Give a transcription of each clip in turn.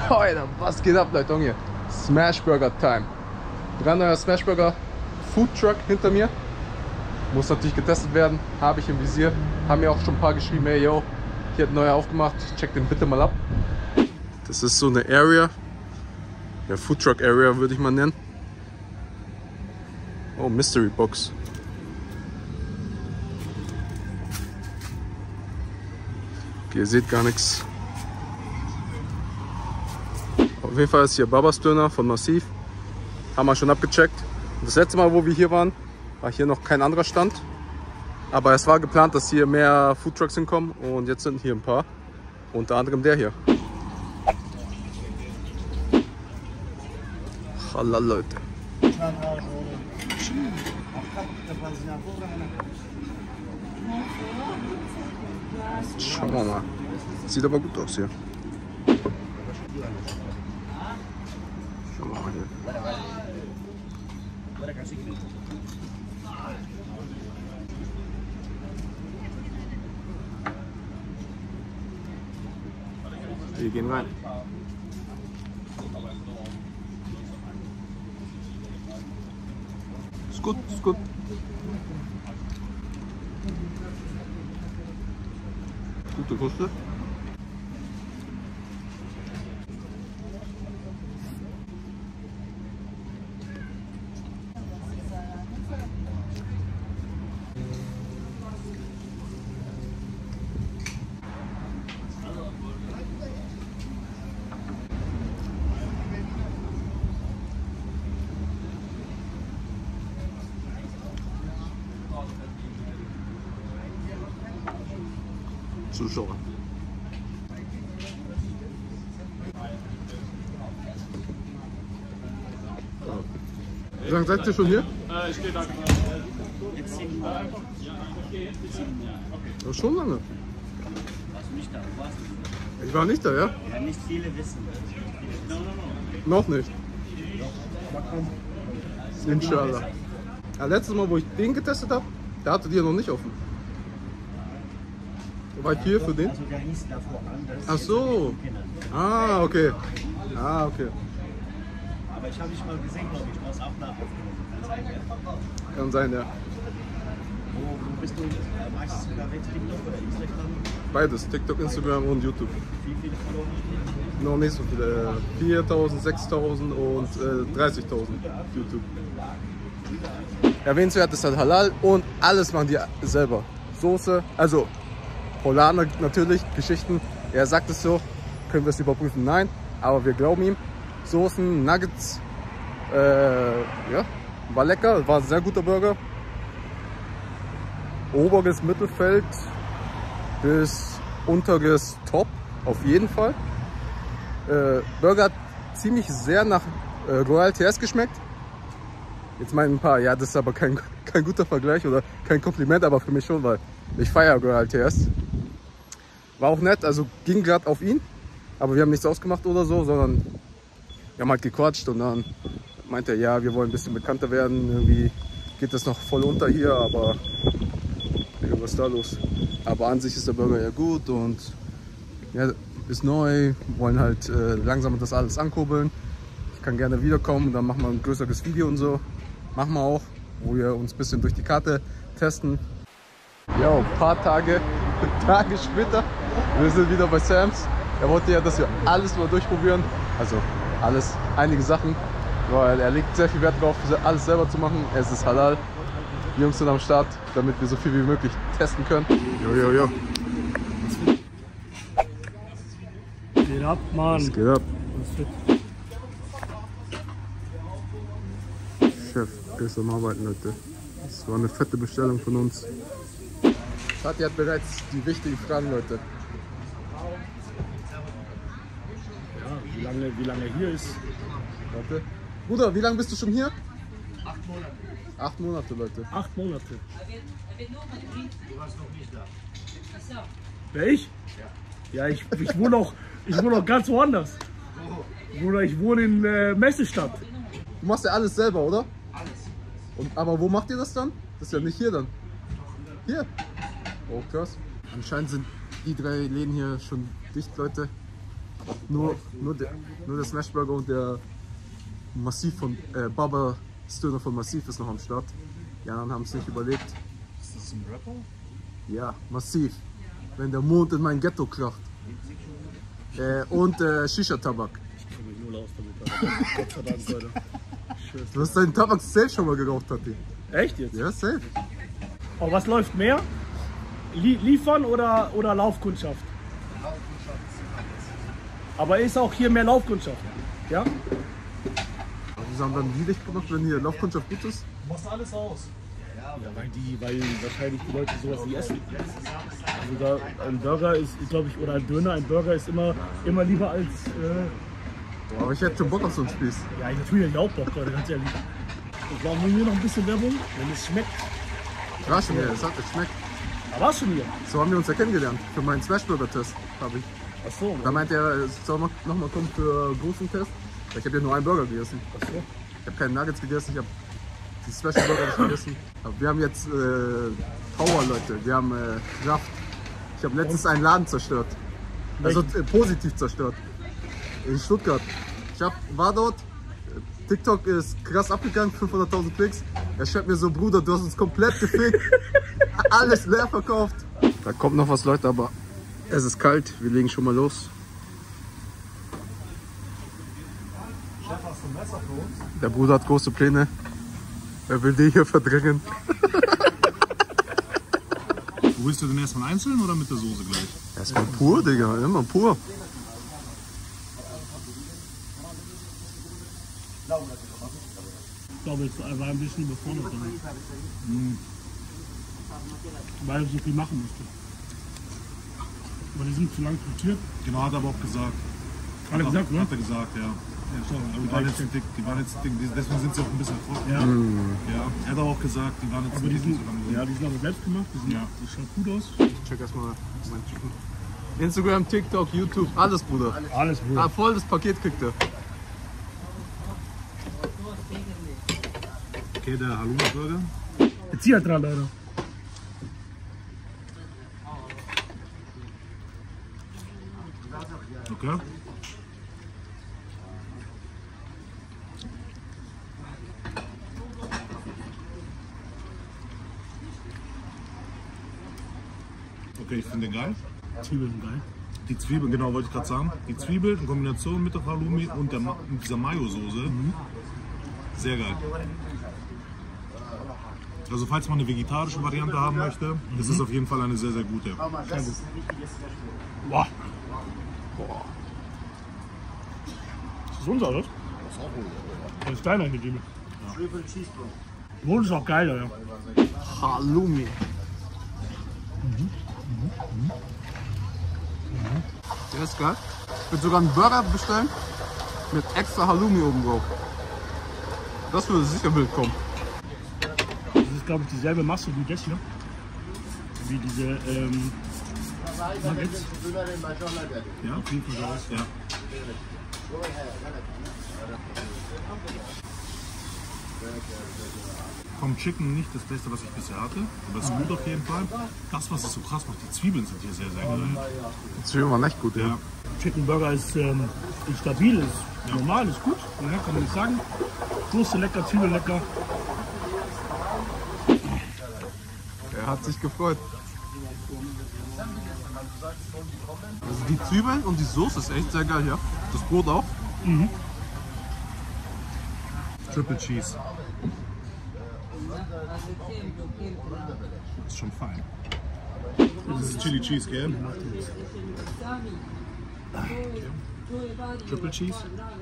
Alter, was geht ab, Leute? Hier Smashburger Time. Brandneuer Smashburger Food Truck hinter mir. Muss natürlich getestet werden. Habe ich im Visier. Haben mir auch schon ein paar geschrieben, hey yo, hier hat neuer aufgemacht. Check den bitte mal ab. Das ist so eine Area. Ja, Food Truck Area würde ich mal nennen. Oh, Mystery Box. Okay, ihr seht gar nichts. Auf jeden Fall ist hier Babas Döner von Massiv. Haben wir schon abgecheckt. Das letzte Mal, wo wir hier waren, war hier noch kein anderer Stand. Aber es war geplant, dass hier mehr Foodtrucks hinkommen. Und jetzt sind hier ein paar. Unter anderem der hier. Halal, Leute. Schauen wir mal. Sieht aber gut aus hier. Schauen wir mal hier. Wir gehen rein. Ist gut, ist gut. Gute Kruste. Zuschauer. Wie lange seid ihr schon hier? Ich stehe da. Jetzt 7 Uhr. Ja, schon lange. Warst du nicht da? Warst du? Ich war nicht da, ja? Ja, nicht viele wissen. Noch nicht. Inshallah. Ja, letztes Mal, wo ich den getestet habe, da hattet ihr noch nicht offen. War ich hier für den? Also der hieß davor anders. Ach so. Ah, okay. Ah, okay. Aber ich habe dich mal gesehen, glaube ich. Du hast auch aufgenommen. Kann sein, ja. Wo bist du meistens unterwegs? TikTok oder Instagram? Beides. TikTok, Instagram und YouTube. Wie viele Follower hast du? Noch nicht so viele. 4.000, 6.000 und 30.000 YouTube. Erwähnenswert ist halt Halal und alles machen die selber. Soße, also Polane natürlich, Geschichten. Er sagt es so, können wir es überprüfen? Nein, aber wir glauben ihm. Soßen, Nuggets, ja, war lecker, war ein sehr guter Burger. Oberes Mittelfeld bis unteres Top, auf jeden Fall. Burger hat ziemlich sehr nach Royal TS geschmeckt. Jetzt meinen ein paar, ja, das ist aber kein guter Vergleich oder kein Kompliment, aber für mich schon, weil ich feiere Royal TS. War auch nett, also ging gerade auf ihn, aber wir haben nichts ausgemacht oder so, sondern wir haben halt gequatscht und dann meinte er, ja, wir wollen ein bisschen bekannter werden, irgendwie geht das noch voll unter hier, aber was ist da los? Aber an sich ist der Burger ja gut und ja, ist neu, wollen halt langsam das alles ankurbeln. Ich kann gerne wiederkommen, dann machen wir ein größeres Video und so. Machen wir auch, wo wir uns ein bisschen durch die Karte testen. Ja, ein paar Tage später, wir sind wieder bei Sam's. Er wollte ja, dass wir alles mal durchprobieren. Also alles, einige Sachen, weil er legt sehr viel Wert darauf, alles selber zu machen. Es ist halal. Die Jungs sind am Start, damit wir so viel wie möglich testen können. Jo. Geht ab, Mann. Was geht ab? Chef, der ist am Arbeiten, Leute. Das war eine fette Bestellung von uns. Fatih hat bereits die wichtigen Fragen, Leute. Ja, wie lange hier ist? Warte. Bruder, wie lange bist du schon hier? 8 Monate. 8 Monate, Leute. 8 Monate. Du warst noch nicht da. Wer, ich? Ja, ich wohne auch ganz woanders. Bruder, ich wohne in Messestadt. Du machst ja alles selber, oder? Alles. Aber wo macht ihr das dann? Das ist ja nicht hier dann. Hier. Oh, krass. Anscheinend sind die 3 Läden hier schon dicht, Leute. Nur der Smashburger und der Massiv von Baba Stöner von Massiv ist noch am Start. Die anderen haben es nicht überlebt. Ist das ein Rapper? Ja, Massiv. Wenn der Mond in mein Ghetto kracht. Und Shisha-Tabak. Ich kenne mich null aus damit. Gott sei Dank, Leute. Du hast deinen Tabak selbst schon mal geraucht, Tati. Echt jetzt? Ja, safe. Oh, was läuft mehr? Liefern oder Laufkundschaft? Aber ist auch hier mehr Laufkundschaft? Ja? Wieso haben dann die dicht gemacht, wenn hier Laufkundschaft gut ist? Du machst alles aus. Ja, weil wahrscheinlich die Leute sowas nicht essen. Also da ein Burger ist, glaube ich, oder ein Döner, ein Burger ist immer lieber als. Aber ich hätte schon Bock auf so einen Spieß. Ja, natürlich hätte ich auch Bock, Leute, ganz ehrlich. Und machen wir hier noch ein bisschen Werbung, wenn es schmeckt. Ich war schon hier, es schmeckt. Da warst du schon hier. So haben wir uns ja kennengelernt. Für meinen Smashburger-Test habe ich. Ach so. Da meinte er, es soll noch mal kommen für einen großen Test. Ich habe ja nur einen Burger gegessen. Ach so. Ich habe keine Nuggets gegessen, ich habe die Special Burger nicht gegessen. Aber wir haben jetzt Power, Leute. Wir haben Kraft. Ich habe letztens einen Laden zerstört. Also positiv zerstört. In Stuttgart. War dort. TikTok ist krass abgegangen, 500.000 Klicks. Er schreibt mir so, Bruder, du hast uns komplett gefickt. Alles leer verkauft. Da kommt noch was, Leute, aber es ist kalt. Wir legen schon mal los. Chef, hast du ein Messer für uns? Der Bruder hat große Pläne. Er will die hier verdrängen. Wo willst du denn erstmal einzeln oder mit der Soße gleich? Erstmal pur, Digga. Immer pur. Ich glaube, es war ein bisschen überfordert damit. Weil er so viel machen musste. Aber die sind zu lang frittiert. Genau, hat er aber auch gesagt. Hat er gesagt, ne? Hat er gesagt, ja. Die waren jetzt dick, deswegen sind sie auch ein bisschen trocken. Ja. Ja. Er hat aber auch gesagt, die waren jetzt Aber die nicht sind, so lange. ja, die sind aber selbst gemacht. Die sind, Ja. Das schaut gut aus. Ich check erstmal mein Chicken. Instagram, TikTok, YouTube, alles, Bruder. Alles gut. Ah, voll das Paket kriegt er. Okay, der Halloumi-Burger. Jetzt hier dran, Leute. Okay. Okay, ich finde den geil. Zwiebeln sind geil. Die Zwiebeln, genau, wollte ich gerade sagen. Die Zwiebeln in Kombination mit der Halloumi und dieser Mayo-Soße. Sehr geil. Also falls man eine vegetarische Variante haben möchte, ist es auf jeden Fall eine sehr, sehr gute. Boah. Ist das unser, oder? Das ist deiner gegeben. Brot ist auch geil, ja. Halloumi. Der ist geil. Ich würde sogar einen Burger bestellen mit extra Halloumi oben drauf. Das würde sicher wild kommen. Das ist, glaube ich, dieselbe Masse wie das hier. Wie diese Nuggets. Ja, auf jeden Fall aus. Ja. Vom Chicken nicht das Beste, was ich bisher hatte, aber es ist gut auf jeden Fall. Das, was es so krass macht, die Zwiebeln sind hier sehr, sehr geil. Die Zwiebeln waren echt gut, ja. Ja. Chicken Burger ist stabil, ist normal, ist gut. Ja, kann man nicht sagen. Soße lecker, Zwiebeln lecker. Er hat sich gefreut. Also die Zwiebeln und die Soße ist echt sehr geil, ja. Das Brot auch. Triple Cheese. Das ist schon fein. Das ist Chili Cheese, gell? Triple Cheese.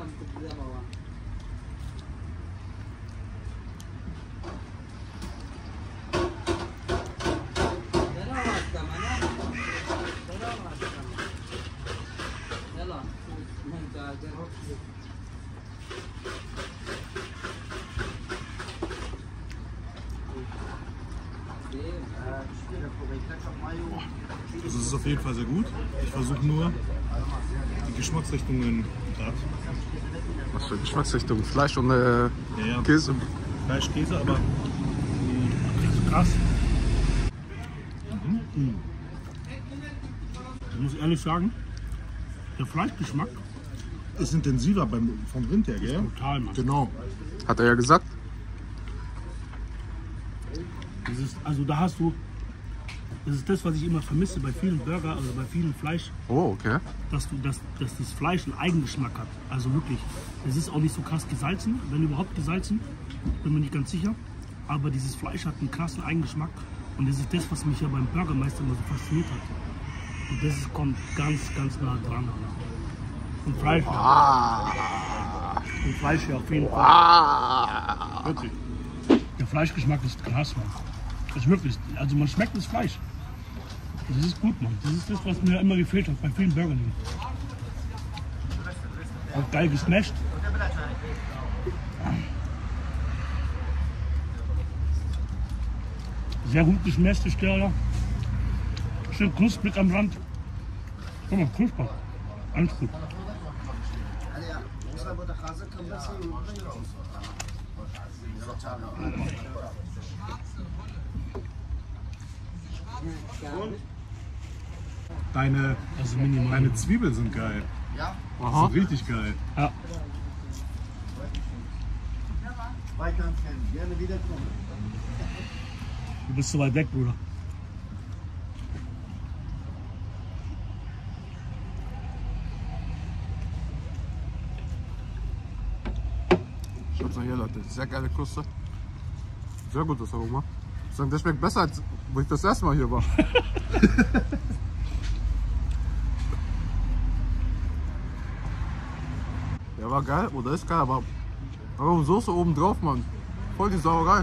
Also es ist auf jeden Fall sehr gut. Ich versuche nur die Geschmacksrichtungen gerade. Was für Geschmacksrichtung? Fleisch und Ja. Käse. Fleisch, Käse, aber Krass. Ich muss ehrlich sagen, Der Fleischgeschmack Ist intensiver vom Rind her, gell? total, Mann. Genau. Hat er ja gesagt. Also da hast du, das ist das, was ich immer vermisse bei vielen Burger, also bei vielen Fleisch, Oh, okay. dass das Fleisch einen Eigengeschmack hat. Also wirklich, es ist auch nicht so krass gesalzen, wenn überhaupt gesalzen, bin mir nicht ganz sicher. Aber dieses Fleisch hat einen krassen Eigengeschmack und das ist das, was mich ja beim Burgermeister immer so fasziniert hat. Und das kommt ganz, ganz nah dran. Und Fleisch, und Fleisch ja auf jeden Fall. Wirklich. Der Fleischgeschmack ist krass, Mann. Das ist wirklich, also man schmeckt das Fleisch. Das ist gut, Mann. Das ist das, was mir immer gefehlt hat bei vielen Burgern. Auch geil gesmashed. Sehr gut gesmashed, die Stelle. Schön knusprig am Rand. Guck mal, knusprig. Alles gut. Deine Zwiebeln sind geil. Aha. Sind richtig geil. Ja. Du bist so weit weg, Bruder. Schaut mal hier, Leute. Sehr geile Kruste. Sehr gutes Aroma. Ich sage, das schmeckt besser, als wo ich das erste Mal hier war. Der war geil, oder ist geil, aber warum Soße oben drauf, Mann? Voll die Sauerei.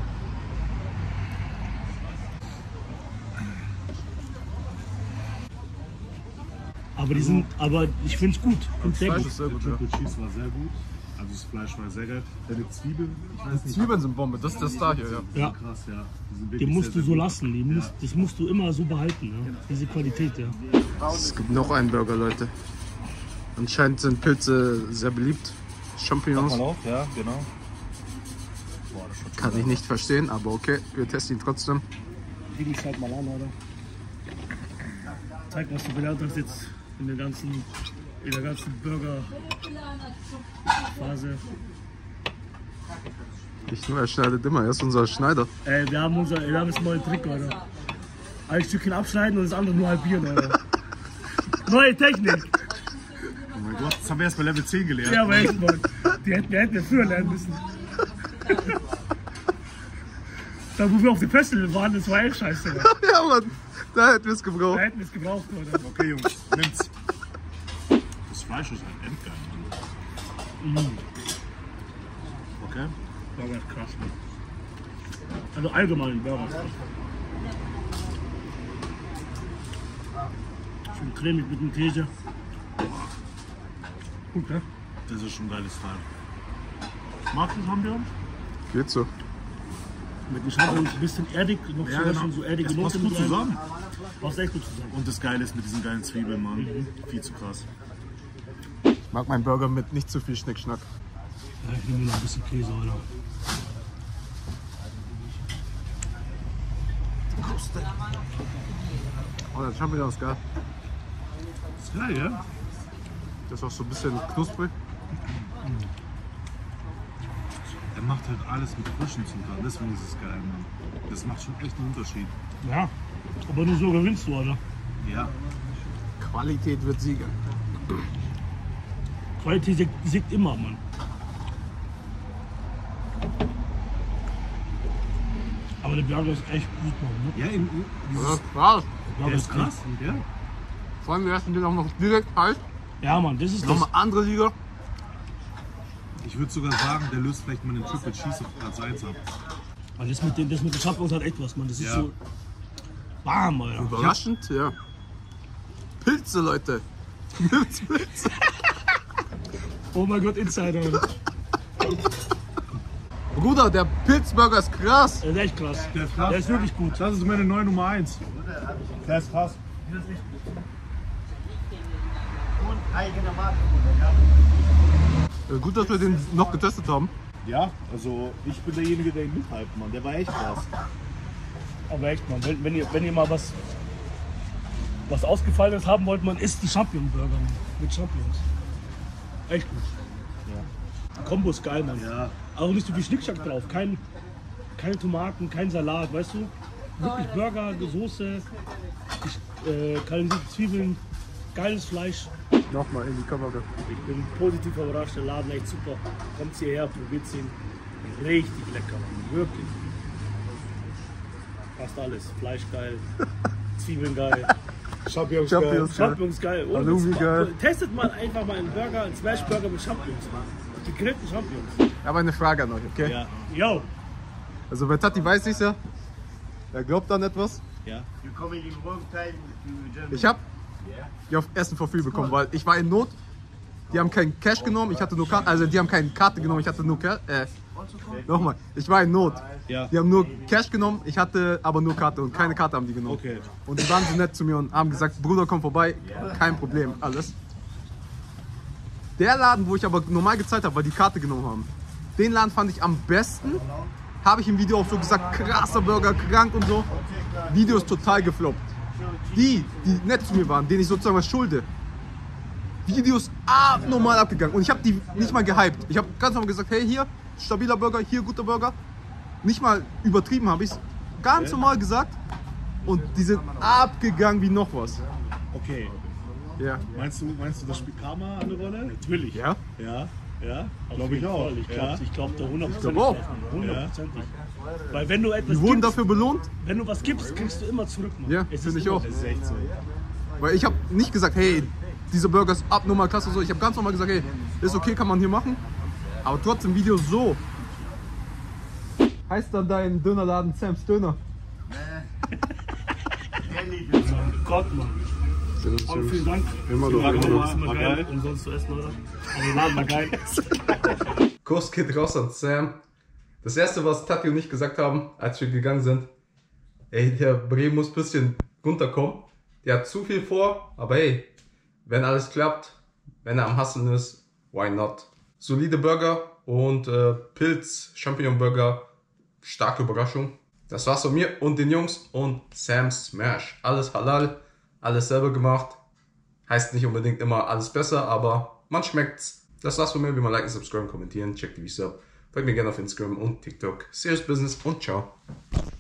Aber ich finde es gut. Find's sehr Fleisch gut. ist sehr gut, ja. Triple Cheese war sehr gut. Also das Fleisch war sehr geil. Deine Zwiebeln, ich weiß nicht. Zwiebeln sind Bombe, das ist der Star hier, ja. Ja. Krass, ja. Die sind Den wirklich musst du sehr, so sehr lassen. Das musst du immer so behalten. Ja? Diese Qualität, ja. Es gibt noch einen Burger, Leute. Anscheinend sind Pilze sehr beliebt. Champignons. gut. Auf, ja, genau. Kann ich nicht verstehen, aber okay, wir testen ihn trotzdem. Biegen es halt mal an, oder? Zeig, was du gelernt hast jetzt in der ganzen Burger-Phase. Nicht nur, er schneidet immer, er ist unser Schneider. Wir haben jetzt einen neuen Trick, oder? Ein Stückchen abschneiden und das andere nur halbieren, oder? Neue Technik! Oh mein Gott, das haben wir erst bei Level 10 gelernt. Ja, aber echt, Mann. Wir hätten früher lernen müssen. Da, wo wir auf dem Festival waren, das war echt scheiße, Mann. Ja, Mann, da hätten wir es gebraucht. Da hätten wir es gebraucht, oder? Okay, Jungs, nimm's. Das Fleisch ist halt endgeil. Okay. Burger ist krass, Mann. Also allgemein Burger ist krass. Schön cremig mit dem Käse. Gut, ne? Das ist schon ein geiles Teil. Magst du Champignons? Geht so. Mit dem Champignons ein bisschen erdig, noch Ja, so, genau. schon so erdige Das passt Noten gut mit rein. zusammen. Passt echt gut zusammen. Und das Geile ist mit diesen geilen Zwiebeln, Mann. Viel zu krass. Ich mag meinen Burger mit nicht zu viel Schnickschnack. Ja, ich nehme noch ein bisschen Käse, oder? Oh, der Champignon ist geil. Ist geil, ja? Das ist auch so ein bisschen knusprig. Er macht halt alles mit frischen Zutaten, deswegen ist es geil, Mann. Das macht schon echt einen Unterschied. Ja. Aber nur so gewinnst du, oder? Ja. Qualität wird siegen. Qualität siegt immer, Mann. Aber der Burger ist echt gut, Mann. Ne? Ja, Das ist krass. Der Burger ist krass. Ja. Vor allem, wir essen den auch noch direkt heiß. Ja, Mann, das ist das. Nochmal andere Liga. Ich würde sogar sagen, der löst vielleicht mal den Triple Cheese auf Platz 1 ab. Mann, das mit den Champignons hat echt was, Mann. Das ist Ja. so warm, Alter. Überraschend, ja. Pilze, Leute. Pilze. Oh mein Gott, Insider. Bruder, der Pilzburger ist krass. Der ist echt krass. Der ist krass. Der ist wirklich gut. Das ist meine neue Nummer 1. Der ist krass. Gut, dass wir den noch getestet haben. Ja, also ich bin derjenige, der ihn mithypt, Mann. Der war echt krass. Aber echt, Mann, wenn ihr mal was Ausgefallenes haben wollt, man isst die Champignon-Burger, Mann. mit Champignons. Echt gut. Ja. Kombo ist geil, Mann. Ja. Auch nicht so viel Schnickschnack drauf. Keine Tomaten, kein Salat, weißt du? Wirklich Burger, Soße, karamellisierte Zwiebeln, geiles Fleisch. Nochmal in die Kamera. Ich bin positiv überrascht, der Laden echt super. Kommt hierher, probiert ihn. Richtig lecker, Mann. Wirklich. Fast alles. Fleisch geil, Zwiebeln geil, Champignons Champignons geil. Halloumi geil. Testet mal einfach mal einen Burger, einen Smash-Burger mit Champignons. Gegrillten Champignons. Ich habe eine Frage an euch, okay? Ja. Yo. Also bei Tati weiß ich ja, er glaubt an etwas. Ja. You coming in wrong time to Germany. Ich habe die auf Essen for free bekommen, weil ich war in Not. Die haben kein Cash genommen, ich hatte nur Karte, also die haben keine Karte genommen, ich hatte nur Cash. Nochmal, ich war in Not. Ja. Die haben nur Cash genommen, ich hatte aber nur Karte und keine Karte haben die genommen. Okay. Und die waren so nett zu mir und haben gesagt, Bruder, komm vorbei, kein Problem, alles. Der Laden, wo ich aber normal gezahlt habe, weil die Karte genommen haben, den Laden fand ich am besten. Habe ich im Video auch so gesagt, krasser Burger, krank und so. Video ist total gefloppt. Die nett zu mir waren, denen ich sozusagen was schulde, Videos abnormal abgegangen. Und ich habe die nicht mal gehypt. Ich habe ganz normal gesagt, hey, hier, stabiler Burger, hier, guter Burger. Nicht mal übertrieben habe ich es. Ganz normal gesagt. Und die sind abgegangen wie noch was. Okay. Ja. Meinst du, das spielt Karma eine Rolle? Natürlich. Ja? Ja. Auf Glaube ich jeden auch. Fall. Ich glaube da 100%. glaub auch. 100%. Weil wenn du etwas Die wurden gibst, dafür belohnt. wenn du was gibst, kriegst du immer zurück. Mann. Ja, Es ist finde ich immer auch. so. Das ist echt so. Weil ich habe nicht gesagt, hey, dieser Burger ist abnormal klasse. So. Ich habe ganz normal gesagt, hey, ist okay, kann man hier machen. Aber trotzdem Video so. Heißt dann dein Dönerladen Sam's Döner? Gott, Mann. Aber vielen Dank. Immer doch, immer doch. Ist immer geil, umsonst zu essen, oder? Aber Laden war geil. Kuss geht raus an Sam. Das erste, was Tati und ich gesagt haben, als wir gegangen sind, ey, der Bre muss ein bisschen runterkommen. Der hat zu viel vor, aber hey, wenn alles klappt, wenn er am Hasseln ist, why not? Solide Burger und Pilz, Champignon Burger, starke Überraschung. Das war's von mir und den Jungs und Sam's Smash. Alles halal, alles selber gemacht. Heißt nicht unbedingt immer alles besser, aber man schmeckt's. Das war's von mir. Wie man liken, subscriben, kommentieren, checkt die Videos ab. Folgt mir gerne auf Instagram und TikTok. Serious Business und ciao.